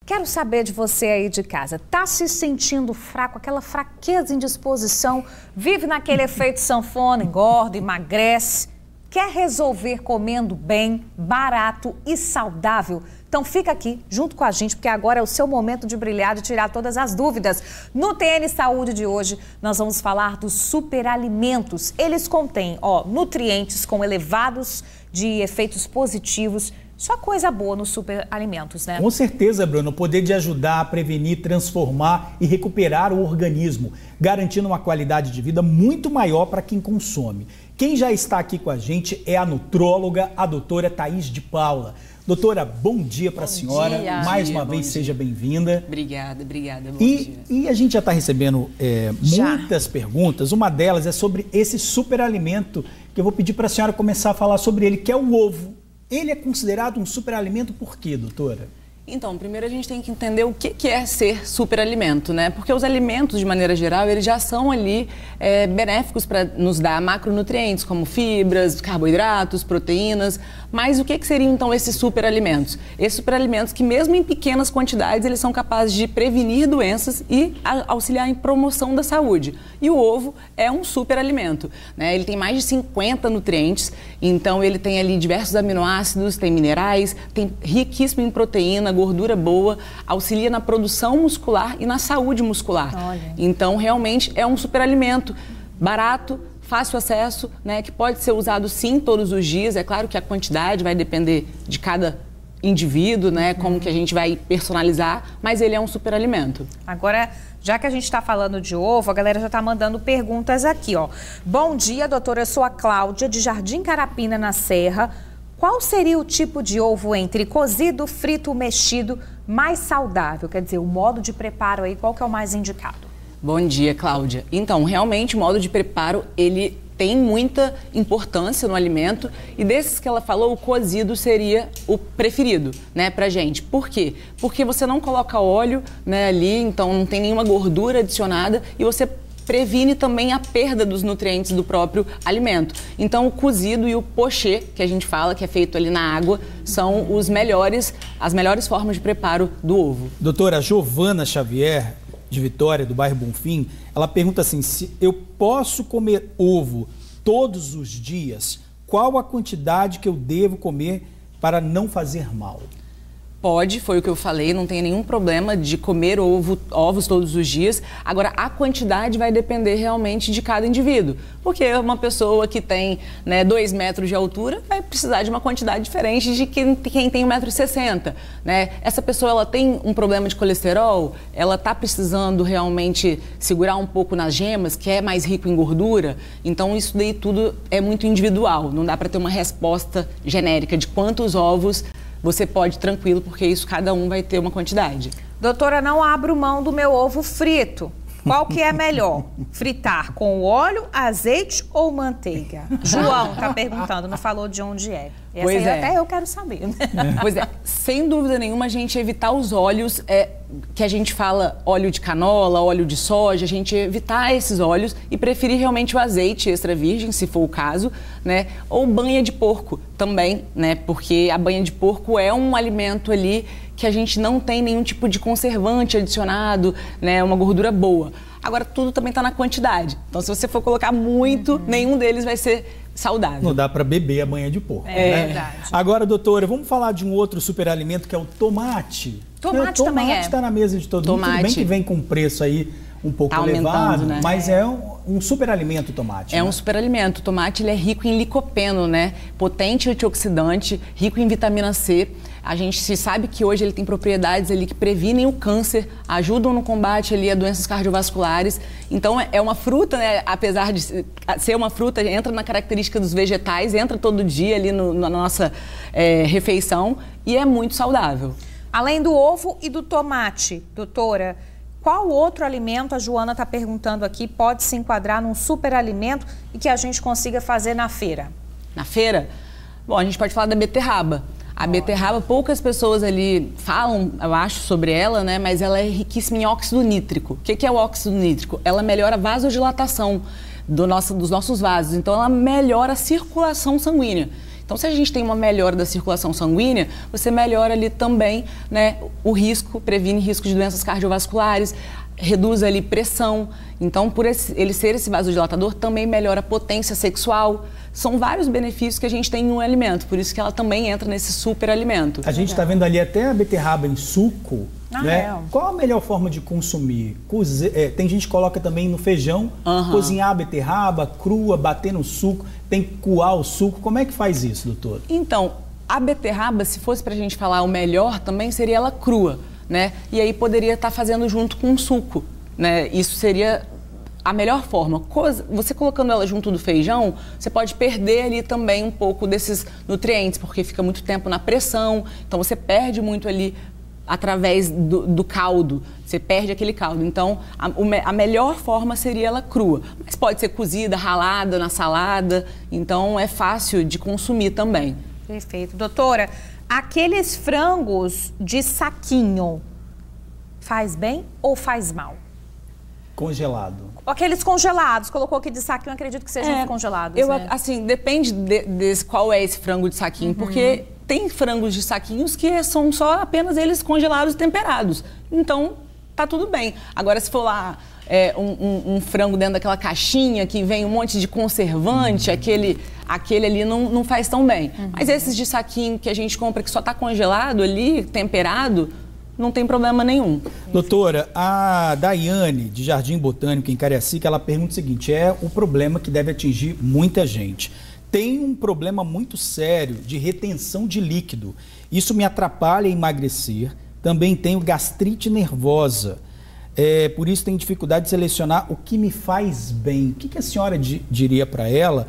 Quero saber de você aí de casa. Tá se sentindo fraco, aquela fraqueza, indisposição, vive naquele efeito sanfona, engorda, emagrece, quer resolver comendo bem, barato e saudável? Então fica aqui junto com a gente, porque agora é o seu momento de brilhar, de tirar todas as dúvidas. No TN Saúde de hoje, nós vamos falar dos superalimentos. Eles contêm, nutrientes com elevados de efeitos positivos. Só coisa boa nos superalimentos, né? Com certeza, Bruno. O poder de ajudar a prevenir, transformar e recuperar o organismo, garantindo uma qualidade de vida muito maior para quem consome. Quem já está aqui com a gente é a nutróloga, a doutora Thaís de Paula. Doutora, bom dia para a senhora. Mais uma vez, seja bem-vinda. Obrigada. Bom dia. E a gente já está recebendo muitas perguntas. Uma delas é sobre esse superalimento que eu vou pedir para a senhora começar a falar sobre ele, que é o ovo. Ele é considerado um superalimento por quê, doutora? Então, primeiro a gente tem que entender o que é ser superalimento, né? Porque os alimentos, de maneira geral, eles já são ali benéficos para nos dar macronutrientes, como fibras, carboidratos, proteínas. Mas o que seriam, então, esses superalimentos? Esses superalimentos que, mesmo em pequenas quantidades, eles são capazes de prevenir doenças e auxiliar em promoção da saúde. E o ovo é um superalimento, né? Ele tem mais de 50 nutrientes, então ele tem ali diversos aminoácidos, tem minerais, tem riquíssimo em proteína, gordura boa, auxilia na produção muscular e na saúde muscular. Olha. Então, realmente, é um superalimento barato, fácil acesso, né, que pode ser usado sim todos os dias. É claro que a quantidade vai depender de cada indivíduo, né, como que a gente vai personalizar, mas ele é um superalimento. Agora, já que a gente está falando de ovo, a galera já está mandando perguntas aqui, ó. Bom dia, doutora, eu sou a Cláudia, de Jardim Carapina, na Serra. Qual seria o tipo de ovo entre cozido, frito, mexido mais saudável? Quer dizer, o modo de preparo aí, qual que é o mais indicado? Bom dia, Cláudia. Então, realmente, o modo de preparo, ele tem muita importância no alimento e desses que ela falou, o cozido seria o preferido, né, pra gente. Por quê? Porque você não coloca óleo, né, ali, então não tem nenhuma gordura adicionada e você previne também a perda dos nutrientes do próprio alimento. Então, o cozido e o pochê, que a gente fala, que é feito ali na água, são as melhores formas de preparo do ovo. Doutora Giovana Xavier, de Vitória, do bairro Bonfim, ela pergunta assim, se eu posso comer ovo todos os dias, qual a quantidade que eu devo comer para não fazer mal? Pode, foi o que eu falei, não tem nenhum problema de comer ovos todos os dias. Agora, a quantidade vai depender realmente de cada indivíduo. Porque uma pessoa que tem 2 metros de altura vai precisar de uma quantidade diferente de quem tem 1,60 m, né? Essa pessoa, ela tem um problema de colesterol, ela está precisando realmente segurar um pouco nas gemas, que é mais rico em gordura. Então, isso daí tudo é muito individual. Não dá para ter uma resposta genérica de quantos ovos você pode tranquilo, porque isso cada um vai ter uma quantidade. Doutora, não abro mão do meu ovo frito. Qual que é melhor? Fritar com óleo, azeite ou manteiga? João tá perguntando, não falou de onde é. Essa aí até eu quero saber. Pois é, sem dúvida nenhuma a gente evitar os óleos, que a gente fala óleo de canola, óleo de soja, a gente evitar esses óleos e preferir realmente o azeite extra virgem, se for o caso, né? Ou banha de porco também, né? Porque a banha de porco é um alimento ali que a gente não tem nenhum tipo de conservante adicionado, né? Uma gordura boa. Agora, tudo também está na quantidade. Então, se você for colocar muito, nenhum deles vai ser saudável. Não dá para beber a banha de porco, né? Verdade. Agora, doutora, vamos falar de um outro superalimento que é o tomate. Tomate também Tomate está na mesa de todo mundo. Tudo bem que vem com preço aí um pouco elevado, né? Mas é um superalimento o tomate. É um superalimento. O tomate, ele é rico em licopeno, né? Potente antioxidante, rico em vitamina C. A gente se sabe que hoje ele tem propriedades ali que previnem o câncer, ajudam no combate ali a doenças cardiovasculares. Então é uma fruta, né? Apesar de ser uma fruta, entra na característica dos vegetais, entra todo dia ali na nossa refeição e é muito saudável. Além do ovo e do tomate, doutora, qual outro alimento, a Joana está perguntando aqui, pode se enquadrar num superalimento e que a gente consiga fazer na feira? Na feira? Bom, a gente pode falar da beterraba. A beterraba, poucas pessoas ali falam, eu acho, sobre ela, né? Mas ela é riquíssima em óxido nítrico. O que é o óxido nítrico? Ela melhora a vasodilatação dos nossos vasos. Então, ela melhora a circulação sanguínea. Então, se a gente tem uma melhora da circulação sanguínea, você melhora ali também, né, o risco, previne risco de doenças cardiovasculares, reduz ali pressão. Então, por ele ser esse vasodilatador, também melhora a potência sexual. São vários benefícios que a gente tem em um alimento, por isso que ela também entra nesse superalimento. A gente está vendo ali até a beterraba em suco, né? Qual a melhor forma de consumir? Tem gente que coloca também no feijão, cozinhar a beterraba crua, bater no suco, tem que coar o suco. Como é que faz isso, doutor? Então, a beterraba, se fosse para a gente falar o melhor, também seria ela crua, né? E aí poderia estar fazendo junto com o suco, né? Isso seria a melhor forma. Você colocando ela junto do feijão, você pode perder ali também um pouco desses nutrientes, porque fica muito tempo na pressão, então você perde muito ali através do caldo, você perde aquele caldo. Então, a melhor forma seria ela crua, mas pode ser cozida, ralada na salada, então é fácil de consumir também. Perfeito. Doutora, aqueles frangos de saquinho, faz bem ou faz mal? Congelado. Aqueles congelados, colocou aqui de saquinho, acredito que sejam congelados, né? Assim, depende qual é esse frango de saquinho, porque tem frangos de saquinhos que são só apenas eles congelados e temperados. Então, tá tudo bem. Agora, se for lá um frango dentro daquela caixinha que vem um monte de conservante, aquele ali não faz tão bem. Mas esses de saquinho que a gente compra que só tá congelado ali, temperado, não tem problema nenhum. Doutora, a Daiane, de Jardim Botânico, em Cariacica, ela pergunta o seguinte, o problema que deve atingir muita gente. Tem um problema muito sério de retenção de líquido. Isso me atrapalha a emagrecer. Também tenho gastrite nervosa. Por isso tenho dificuldade de selecionar o que me faz bem. O que a senhora diria para ela?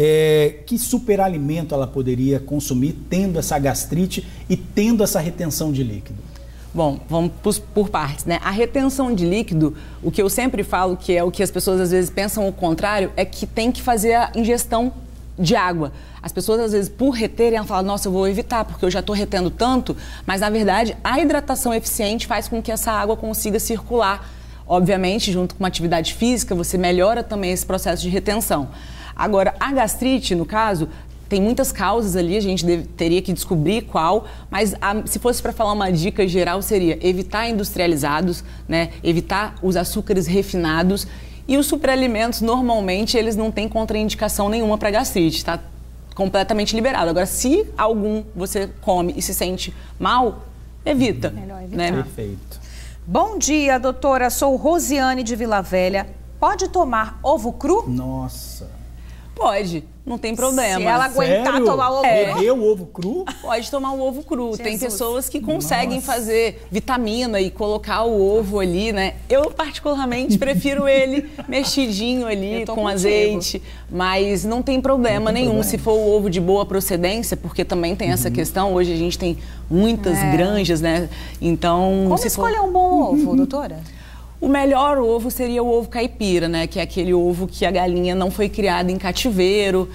Que superalimento ela poderia consumir tendo essa gastrite e tendo essa retenção de líquido? Bom, vamos por partes, né? A retenção de líquido, o que eu sempre falo, que é o que as pessoas às vezes pensam o contrário, é que tem que fazer a ingestão de água. As pessoas às vezes por reterem, elas falam, nossa, eu vou evitar porque eu já estou retendo tanto, mas na verdade a hidratação eficiente faz com que essa água consiga circular. Obviamente, junto com uma atividade física, você melhora também esse processo de retenção. Agora, a gastrite, no caso, tem muitas causas ali, a gente teria que descobrir qual, mas se fosse para falar uma dica geral seria evitar industrializados, né? Evitar os açúcares refinados e os superalimentos, normalmente, eles não têm contraindicação nenhuma para gastrite, está completamente liberado. Agora, se algum você come e se sente mal, evita. Melhor evitar. Né? Perfeito. Bom dia, doutora. Sou Rosiane de Vila Velha. Pode tomar ovo cru? Nossa. Pode, não tem problema. Se ela aguentar tomar o ovo cru? Beber o ovo cru? Pode tomar o ovo cru. Jesus. Tem pessoas que conseguem fazer vitamina e colocar o ovo ali, né? Eu, particularmente, prefiro ele mexidinho ali, com azeite. Mas não tem problema nenhum se for o ovo de boa procedência, porque também tem essa questão. Hoje a gente tem muitas granjas, né? Então... Como escolher um bom ovo, doutora? O melhor ovo seria o ovo caipira, né? Que é aquele ovo que a galinha não foi criada em cativeiro,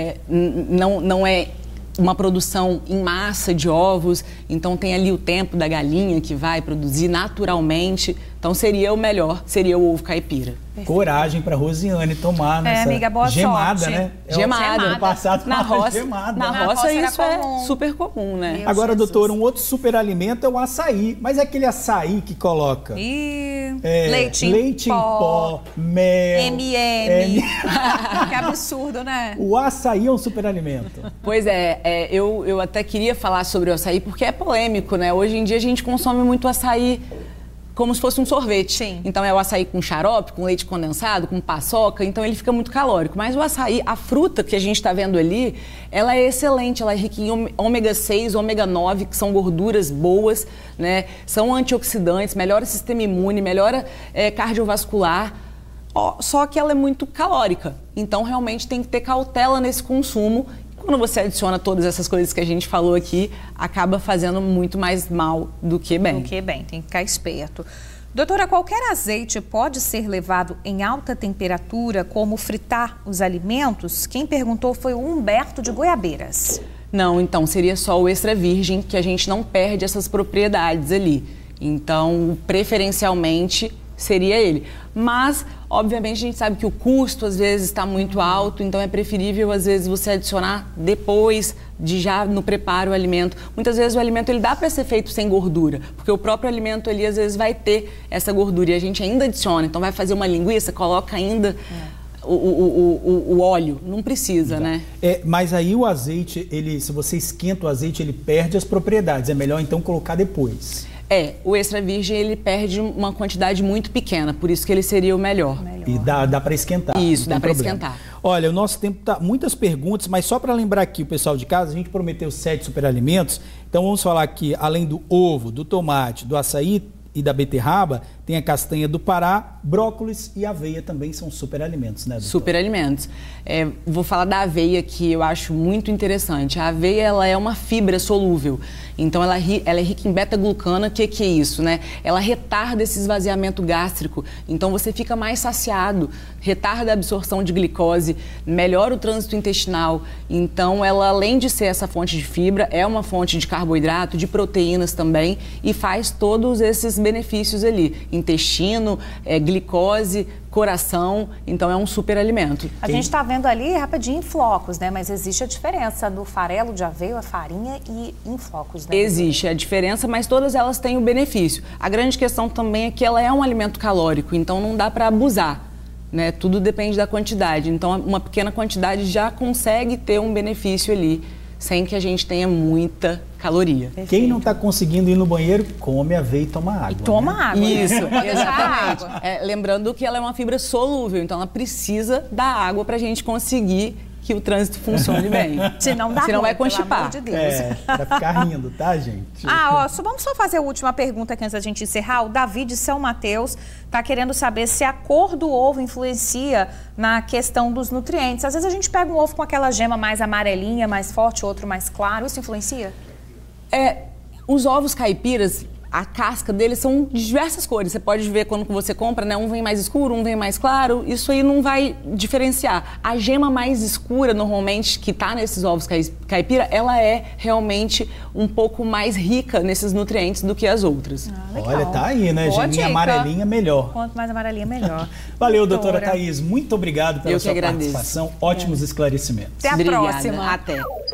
não é uma produção em massa de ovos, então tem ali o tempo da galinha que vai produzir naturalmente. Então seria o melhor, seria o ovo caipira. Perfeito. Coragem para Rosiane tomar nessa amiga, boa gemada, sorte. né? Gemada. No passado, na roça, gemada. Na roça isso era é super comum, né? Meu Agora, Jesus. doutor, um outro superalimento é o açaí. Mas é aquele açaí que coloca Leite em pó, mel, M&M. Que absurdo, né? O açaí é um superalimento. Pois eu até queria falar sobre o açaí porque é polêmico, né? Hoje em dia a gente consome muito açaí como se fosse um sorvete. Sim. Então é o açaí com xarope, com leite condensado, com paçoca, então ele fica muito calórico. Mas o açaí, a fruta que a gente está vendo ali, ela é excelente, ela é rica em ômega 6, ômega 9, que são gorduras boas, né? São antioxidantes, melhora o sistema imune, melhora cardiovascular. Só que ela é muito calórica, então realmente tem que ter cautela nesse consumo. Quando você adiciona todas essas coisas que a gente falou aqui, acaba fazendo muito mais mal do que bem. Tem que ficar esperto. Doutora, qualquer azeite pode ser levado em alta temperatura, como fritar os alimentos? Quem perguntou foi o Humberto de Goiabeiras. Não, então seria só o extra virgem, que a gente não perde essas propriedades ali. Então, preferencialmente, seria ele. Mas, obviamente, a gente sabe que o custo, às vezes, está muito alto, então é preferível, às vezes, você adicionar depois de já no preparo o alimento. Muitas vezes o alimento ele dá para ser feito sem gordura, porque o próprio alimento ali às vezes vai ter essa gordura e a gente ainda adiciona. Então vai fazer uma linguiça, coloca ainda o óleo, não precisa, né? Mas aí o azeite, se você esquenta o azeite, ele perde as propriedades. É melhor então colocar depois. O extra virgem ele perde uma quantidade muito pequena, por isso que ele seria o melhor. E dá para esquentar. Isso, dá para esquentar. Olha, o nosso tempo tá muitas perguntas, mas só para lembrar aqui o pessoal de casa, a gente prometeu 7 superalimentos. Então vamos falar aqui, além do ovo, do tomate, do açaí e da beterraba, tem a castanha do Pará, brócolis e aveia também são superalimentos, né, doutora? Superalimentos. Vou falar da aveia, que eu acho muito interessante. A aveia, ela é uma fibra solúvel. Então, ela é rica em beta-glucana. O que é isso, né? Ela retarda esse esvaziamento gástrico. Então, você fica mais saciado, retarda a absorção de glicose, melhora o trânsito intestinal. Então, ela, além de ser essa fonte de fibra, é uma fonte de carboidrato, de proteínas também, e faz todos esses benefícios ali. Intestino, glicose, coração, então é um superalimento. A gente está vendo ali rapidinho em flocos, né? Mas existe a diferença do farelo de aveia, a farinha e em flocos, né? Existe a diferença, mas todas elas têm o benefício. A grande questão também é que ela é um alimento calórico, então não dá para abusar, né? Tudo depende da quantidade. Então uma pequena quantidade já consegue ter um benefício ali, sem que a gente tenha muita caloria. Perfeito. Quem não está conseguindo ir no banheiro, come aveia e toma água. Toma água. Isso, exatamente. Lembrando que ela é uma fibra solúvel, então ela precisa da água para a gente conseguir que o trânsito funcione bem. Senão vai constipar. Pelo amor de Deus. Pra ficar rindo, tá, gente? Vamos só fazer a última pergunta aqui antes da gente encerrar. O Davi de São Mateus está querendo saber se a cor do ovo influencia na questão dos nutrientes. Às vezes a gente pega um ovo com aquela gema mais amarelinha, mais forte, outro mais claro. Isso influencia? Os ovos caipiras, a casca deles são de diversas cores. Você pode ver quando você compra, né? Um vem mais escuro, um vem mais claro. Isso aí não vai diferenciar. A gema mais escura, normalmente, que está nesses ovos caipira, ela é realmente um pouco mais rica nesses nutrientes do que as outras. Olha, tá aí, né? Geminha amarelinha, melhor. Quanto mais amarelinha, melhor. Valeu, doutora Thaís. Muito obrigado pela sua participação. Ótimos esclarecimentos. Até a próxima. Até.